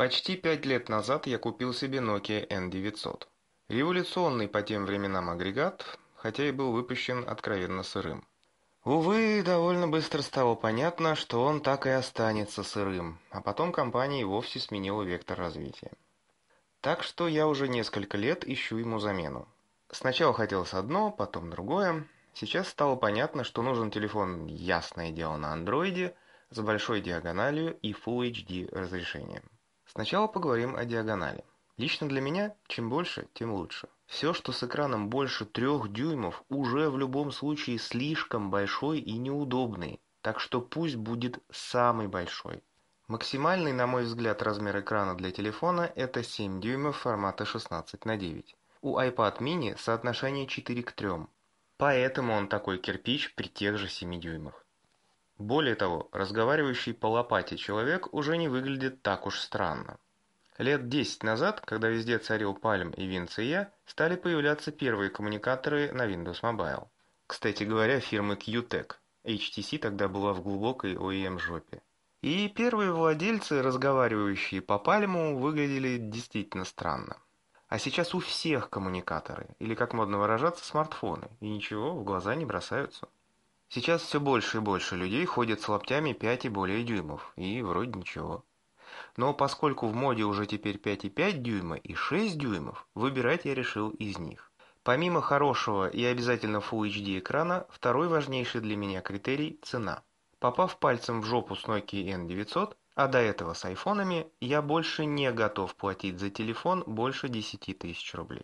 Почти 5 лет назад я купил себе Nokia N900. Революционный по тем временам агрегат, хотя и был выпущен откровенно сырым. Увы, довольно быстро стало понятно, что он так и останется сырым, а потом компания и вовсе сменила вектор развития. Так что я уже несколько лет ищу ему замену. Сначала хотелось одно, потом другое. Сейчас стало понятно, что нужен телефон, ясное дело, на андроиде, с большой диагональю и Full HD разрешением. Сначала поговорим о диагонали. Лично для меня, чем больше, тем лучше. Все, что с экраном больше 3 дюймов, уже в любом случае слишком большой и неудобный, так что пусть будет самый большой. Максимальный, на мой взгляд, размер экрана для телефона – это 7 дюймов формата 16:9. У iPad mini соотношение 4 к 3, поэтому он такой кирпич при тех же 7 дюймах. Более того, разговаривающий по лопате человек уже не выглядит так уж странно. Лет 10 назад, когда везде царил Palm и WinCE, стали появляться первые коммуникаторы на Windows Mobile. Кстати говоря, фирмы QTech. HTC тогда была в глубокой OEM-жопе. И первые владельцы, разговаривающие по Пальму, выглядели действительно странно. А сейчас у всех коммуникаторы, или как модно выражаться, смартфоны, и ничего, в глаза не бросаются. Сейчас все больше и больше людей ходят с лаптями 5 и более дюймов, и вроде ничего. Но поскольку в моде уже теперь 5,5 дюйма и 6 дюймов, выбирать я решил из них. Помимо хорошего и обязательно Full HD экрана, второй важнейший для меня критерий – цена. Попав пальцем в жопу с Nokia N900, а до этого с айфонами, я больше не готов платить за телефон больше 10 тысяч рублей.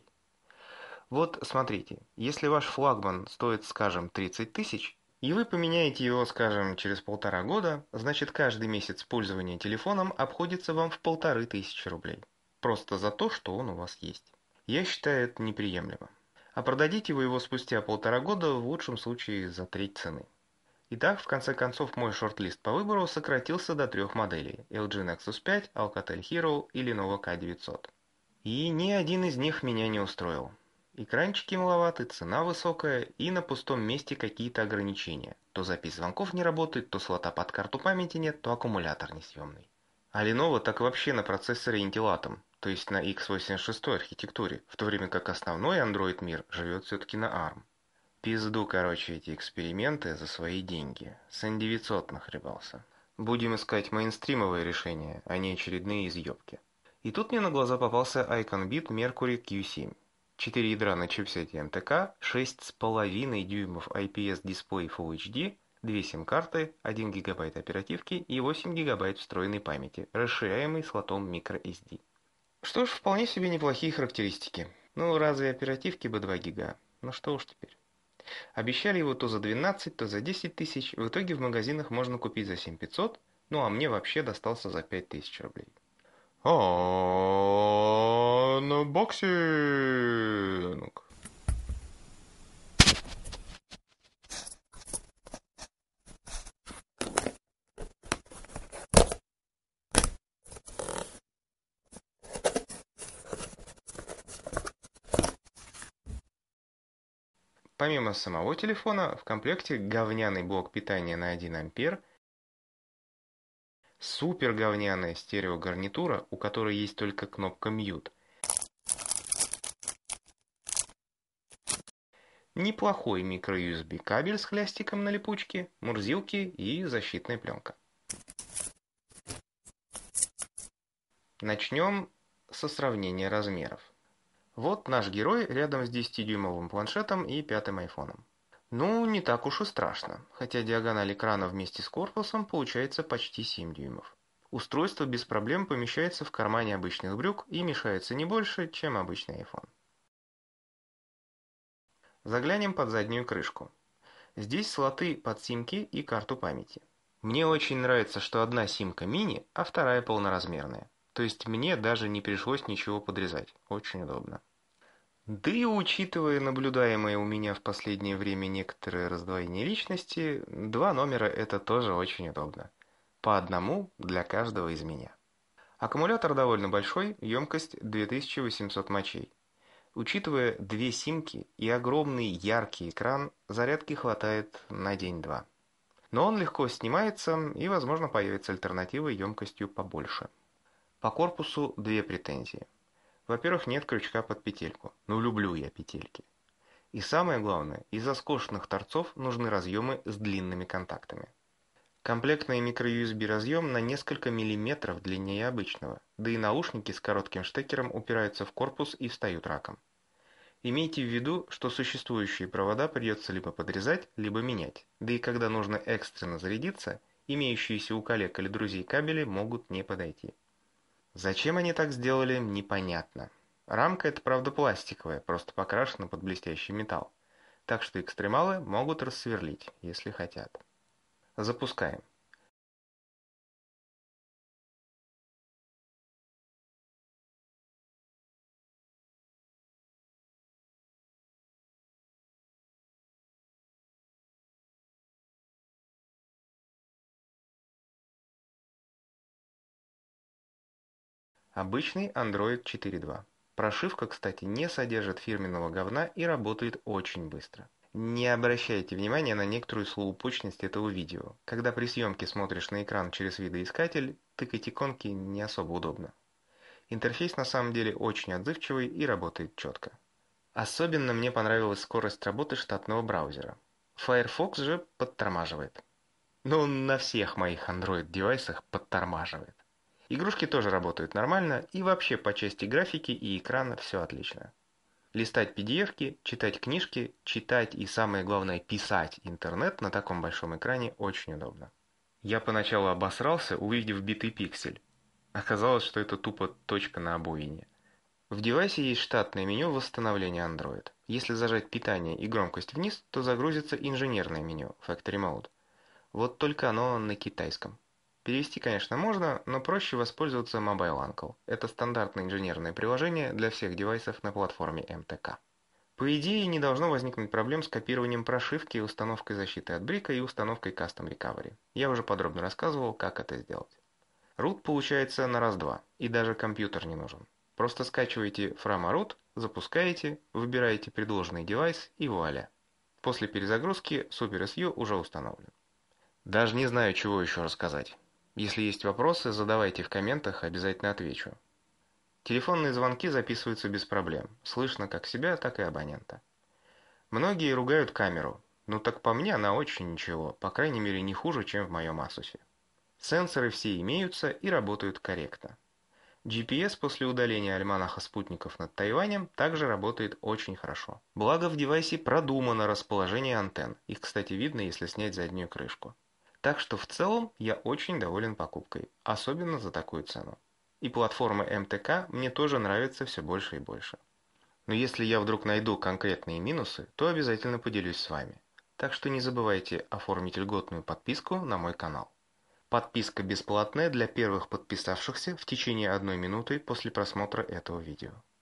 Вот смотрите, если ваш флагман стоит, скажем, 30 тысяч, и вы поменяете его, скажем, через 1,5 года, значит каждый месяц пользования телефоном обходится вам в 1500 рублей. Просто за то, что он у вас есть. Я считаю это неприемлемо. А продадите вы его спустя 1,5 года в лучшем случае за треть цены. Итак, в конце концов, мой шорт-лист по выбору сократился до 3 моделей: LG Nexus 5, Alcatel Hero и Lenovo K900. И ни один из них меня не устроил. Экранчики маловаты, цена высокая и на пустом месте какие-то ограничения. То запись звонков не работает, то слота под карту памяти нет, то аккумулятор несъемный. А Lenovo так вообще на процессоре Intel Atom, то есть на x86 архитектуре, в то время как основной Android мир живет все-таки на ARM. Пизду, короче, эти эксперименты за свои деньги. С N900 нахребался. Будем искать мейнстримовые решения, а не очередные изъебки. И тут мне на глаза попался IconBit Mercury Q7. 4 ядра на чипсете МТК, 6,5 дюймов IPS дисплей Full HD, 2 сим-карты, 1 гигабайт оперативки и 8 гигабайт встроенной памяти, расширяемой слотом microSD. Что ж, вполне себе неплохие характеристики. Ну, разве оперативки бы 2 гига? Ну что уж теперь. Обещали его то за 12, то за 10 тысяч, в итоге в магазинах можно купить за 7500, ну а мне вообще достался за 5000 рублей. Анбоксинг. Помимо самого телефона, в комплекте говняный блок питания на 1 ампер, супер говняная стереогарнитура, у которой есть только кнопка Mute, неплохой micro-USB кабель с хлястиком на липучке, мурзилки и защитная пленка. Начнем со сравнения размеров. Вот наш герой рядом с 10-дюймовым планшетом и пятым айфоном. Ну, не так уж и страшно, хотя диагональ экрана вместе с корпусом получается почти 7 дюймов. Устройство без проблем помещается в кармане обычных брюк и мешается не больше, чем обычный iPhone. Заглянем под заднюю крышку. Здесь слоты под симки и карту памяти. Мне очень нравится, что одна симка мини, а вторая полноразмерная. То есть мне даже не пришлось ничего подрезать. Очень удобно. Да и учитывая наблюдаемое у меня в последнее время некоторое раздвоение личности, два номера это тоже очень удобно. По одному для каждого из меня. Аккумулятор довольно большой, емкость 2800 мочей. Учитывая две симки и огромный яркий экран, зарядки хватает на день-два. Но он легко снимается и, возможно, появится альтернатива емкостью побольше. По корпусу две претензии. Во-первых, нет крючка под петельку. Ну люблю я петельки. И самое главное, из-за скошенных торцов нужны разъемы с длинными контактами. Комплектный microUSB разъем на несколько миллиметров длиннее обычного, да и наушники с коротким штекером упираются в корпус и встают раком. Имейте в виду, что существующие провода придется либо подрезать, либо менять, да и когда нужно экстренно зарядиться, имеющиеся у коллег или друзей кабели могут не подойти. Зачем они так сделали, непонятно. Рамка эта, правда, пластиковая, просто покрашена под блестящий металл, так что экстремалы могут рассверлить, если хотят. Запускаем. Обычный Android 4.2. Прошивка, кстати, не содержит фирменного говна и работает очень быстро. Не обращайте внимания на некоторую злоупущенность этого видео. Когда при съемке смотришь на экран через видоискатель, тыкать иконки не особо удобно. Интерфейс на самом деле очень отзывчивый и работает четко. Особенно мне понравилась скорость работы штатного браузера. Firefox же подтормаживает. Но он на всех моих Android-девайсах подтормаживает. Игрушки тоже работают нормально, и вообще по части графики и экрана все отлично. Листать PDF-ки, читать книжки, читать и самое главное писать интернет на таком большом экране очень удобно. Я поначалу обосрался, увидев битый пиксель. Оказалось, что это тупо точка на обоине. В девайсе есть штатное меню восстановления Android. Если зажать питание и громкость вниз, то загрузится инженерное меню Factory Mode. Вот только оно на китайском. Перевести, конечно, можно, но проще воспользоваться Mobile Uncle. Это стандартное инженерное приложение для всех девайсов на платформе МТК. По идее, не должно возникнуть проблем с копированием прошивки, установкой защиты от брика и установкой Custom Recovery. Я уже подробно рассказывал, как это сделать. Root получается на раз-два, и даже компьютер не нужен. Просто скачиваете Frama-root, запускаете, выбираете предложенный девайс и вуаля. После перезагрузки SuperSU уже установлен. Даже не знаю, чего еще рассказать. Если есть вопросы, задавайте в комментах, обязательно отвечу. Телефонные звонки записываются без проблем. Слышно как себя, так и абонента. Многие ругают камеру. Ну так по мне она очень ничего, по крайней мере не хуже, чем в моем Asus. Сенсоры все имеются и работают корректно. GPS после удаления альманаха спутников над Тайванем также работает очень хорошо. Благо в девайсе продумано расположение антенн. Их, кстати, видно, если снять заднюю крышку. Так что в целом я очень доволен покупкой, особенно за такую цену. И платформа МТК мне тоже нравится все больше и больше. Но если я вдруг найду конкретные минусы, то обязательно поделюсь с вами. Так что не забывайте оформить льготную подписку на мой канал. Подписка бесплатная для первых подписавшихся в течение 1 минуты после просмотра этого видео.